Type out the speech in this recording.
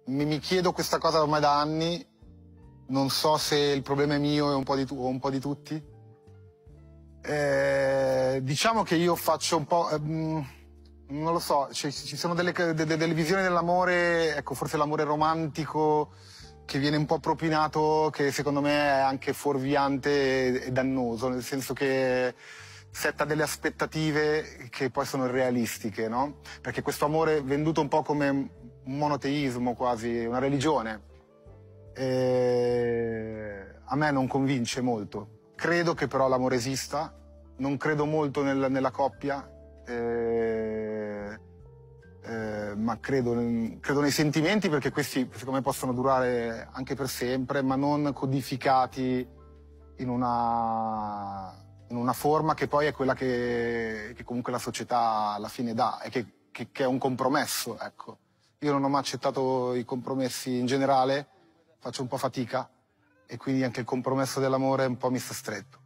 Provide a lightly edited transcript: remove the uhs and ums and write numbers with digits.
mi chiedo questa cosa ormai da anni, non so se il problema è mio e o un po' di tutti. Diciamo che io faccio un po'... non lo so, ci sono delle visioni dell'amore, ecco, forse l'amore romantico che viene un po' propinato, che secondo me è anche fuorviante e dannoso, nel senso che setta delle aspettative che poi sono irrealistiche, no? Perché questo amore è venduto un po' come un monoteismo quasi, una religione. A me non convince molto. Credo che però l'amore esista, non credo molto nella coppia, ma credo nei sentimenti, perché questi secondo me possono durare anche per sempre, ma non codificati in una forma che poi è quella che comunque la società alla fine dà e che è un compromesso, ecco. Io non ho mai accettato i compromessi in generale, faccio un po' fatica e quindi anche il compromesso dell'amore un po' mi sta stretto.